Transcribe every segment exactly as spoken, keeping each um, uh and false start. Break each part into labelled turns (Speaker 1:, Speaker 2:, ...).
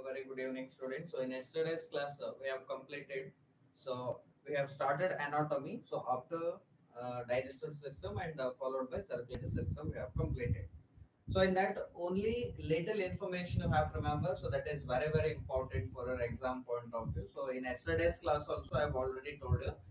Speaker 1: very good evening, students. So in yesterday's class, uh, we have completed. So we have started anatomy. So after uh, digestive system and uh, followed by circulatory system, we have completed. So in that, only little information you have to remember. So that is very very important for your exam point of view. So in yesterday's class also, I have already told you.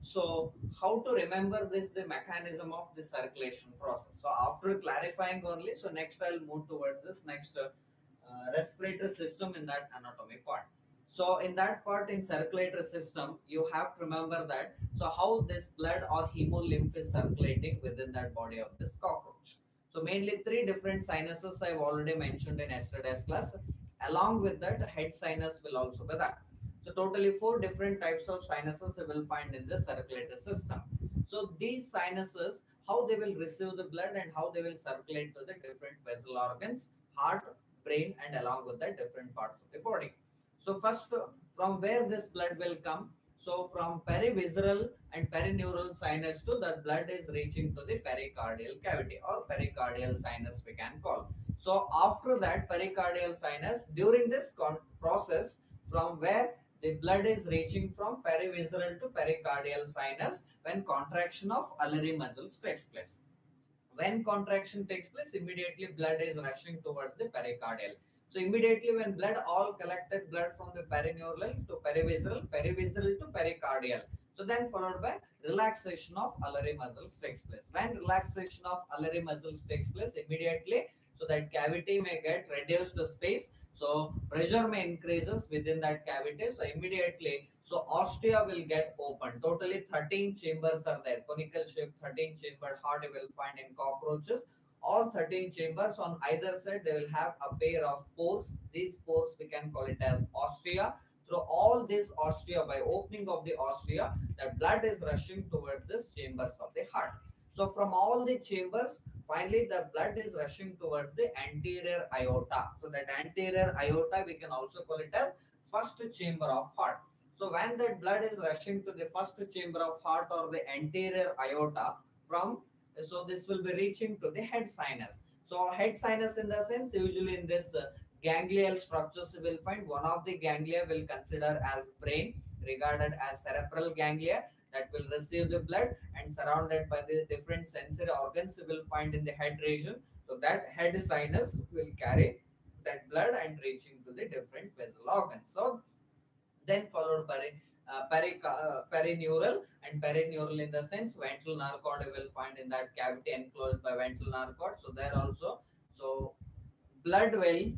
Speaker 1: So how to remember this, the mechanism of the circulation process. So after clarifying only, so next I'll move towards this next uh, uh, respiratory system in that anatomy part. So in that part in circulatory system, you have to remember that. So how this blood or hemolymph is circulating within that body of this cockroach. So mainly three different sinuses I've already mentioned in yesterday's class. Along with that, head sinus will also be there. So totally four different types of sinuses you will find in the circulatory system. So these sinuses, how they will receive the blood and how they will circulate to the different vessel organs, heart, brain, and along with the different parts of the body. So first, uh, from where this blood will come? So from perivisceral and perineural sinus to the blood is reaching to the pericardial cavity or pericardial sinus we can call. So after that pericardial sinus, during this process, from where the blood is reaching from perivisceral to pericardial sinus when contraction of Alari muscles takes place. When contraction takes place, immediately blood is rushing towards the pericardial. So immediately when blood, all collected blood from the perineural to perivisceral, perivisceral to pericardial. So then followed by relaxation of Alari muscles takes place. When relaxation of Alari muscles takes place, immediately, so that cavity may get reduced to space. So pressure may increases within that cavity. So immediately, so ostia will get open. Totally thirteen chambers are there. Conical shape thirteen chambered heart you will find in cockroaches. All thirteen chambers on either side, they will have a pair of pores. These pores we can call it as ostia. Through all this ostia, by opening of the ostia, the blood is rushing towards this chambers of the heart. So from all the chambers, finally the blood is rushing towards the anterior aorta. So that anterior aorta we can also call it as first chamber of heart. So when that blood is rushing to the first chamber of heart or the anterior aorta, from so this will be reaching to the head sinus. So head sinus in the sense, usually in this uh, ganglial structures you will find one of the ganglia will consider as brain, regarded as cerebral ganglia, that will receive the blood and surrounded by the different sensory organs you will find in the head region. So that head sinus will carry that blood and reaching to the different vessel organs. So then followed by uh, peri, uh, perineural, and perineural in the sense ventral nerve cord you will find in that cavity enclosed by ventral nerve cord. So there also, so blood will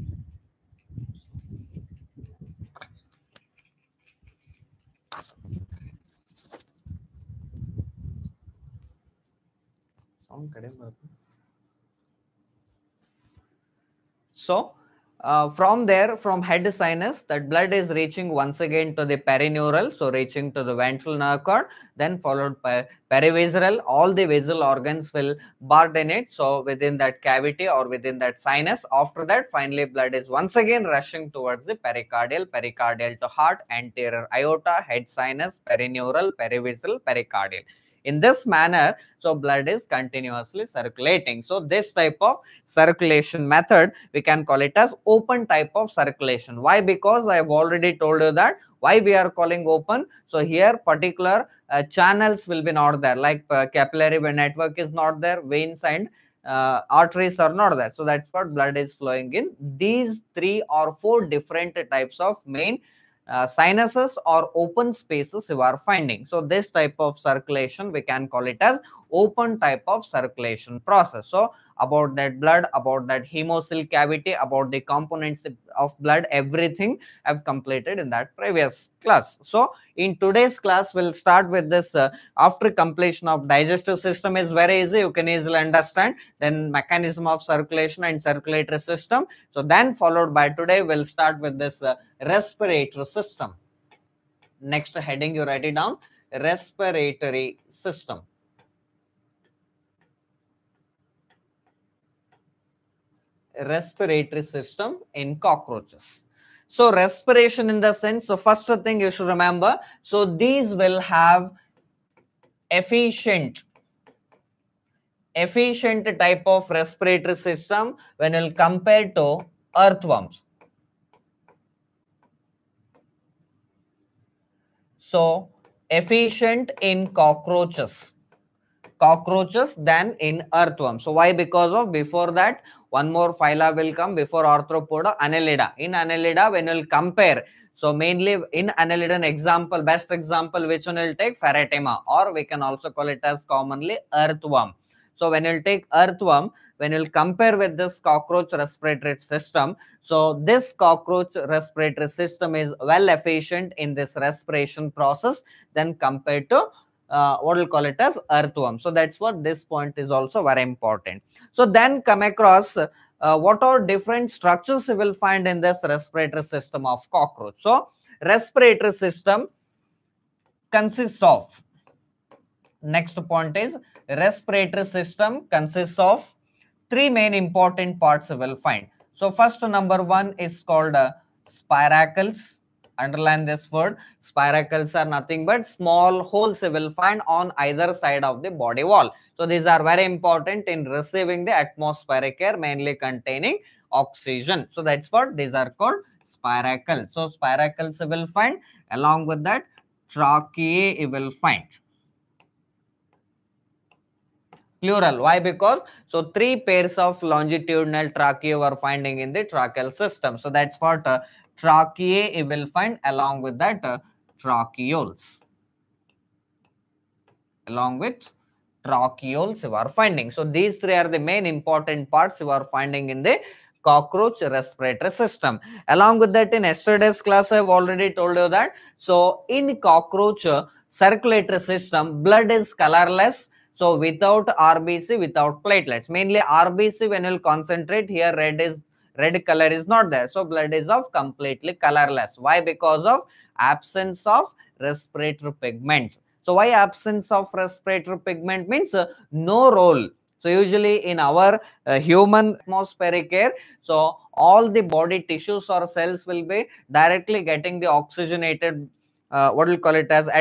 Speaker 1: sound so uh, from there, from head sinus, that blood is reaching once again to the perineural, so reaching to the ventral nerve cord, then followed by perivisceral. All the visual organs will barred in it, so within that cavity or within that sinus. After that, finally blood is once again rushing towards the pericardial, pericardial to heart, anterior aorta, head sinus, perineural, perivisceral, pericardial. In this manner, so blood is continuously circulating. So this type of circulation method we can call it as open type of circulation. Why? Because I have already told you that why we are calling open. So here particular uh, channels will be not there, like uh, capillary network is not there, veins and uh, arteries are not there. So that's what blood is flowing in these three or four different types of main uh, sinuses or open spaces you are finding. So this type of circulation we can call it as open type of circulation process. So about that blood, about that hemocoel cavity, about the components of blood, everything I've completed in that previous class. So in today's class, we'll start with this. Uh, after completion of digestive system is very easy, you can easily understand. Then mechanism of circulation and circulatory system. So then followed by today, we'll start with this uh, respiratory system. Next heading, you write it down, respiratory system. Respiratory system in cockroaches. So respiration in the sense, so first thing you should remember, so these will have efficient efficient type of respiratory system when you compare to earthworms. so efficient in cockroaches cockroaches than in earthworm. So why? Because of before that one more phyla will come before arthropoda, Annelida. In Annelida, when you'll compare, so mainly in Annelida, an example, best example, which one will take? Pheratema, or we can also call it as commonly earthworm. So when you'll take earthworm, when you'll compare with this cockroach respiratory system, so this cockroach respiratory system is well efficient in this respiration process than compared to uh, what we'll call it as earthworm. So that's what this point is also very important. So then come across uh, what are different structures you will find in this respiratory system of cockroach. So respiratory system consists of, next point is respiratory system consists of three main important parts you will find. So first, number one is called uh, spiracles. Underline this word. Spiracles are nothing but small holes you will find on either side of the body wall. So these are very important in receiving the atmospheric air, mainly containing oxygen. So that's what these are called, spiracles. So spiracles you will find. Along with that, tracheae you will find. Plural. Why? Because so three pairs of longitudinal tracheae were finding in the tracheal system. So that's what uh, tracheae you will find. Along with that, uh, tracheoles. Along with tracheoles you are finding. So these three are the main important parts you are finding in the cockroach respiratory system. Along with that, in yesterday's class I have already told you that so in cockroach uh, circulatory system, blood is colorless. So without R B C, without platelets, mainly R B C, when you will concentrate here, red is red color is not there. So blood is of completely colorless. Why? Because of absence of respiratory pigments. So why absence of respiratory pigment means uh, no role. So usually in our uh, human atmospheric air, so all the body tissues or cells will be directly getting the oxygenated, uh, what we will call it as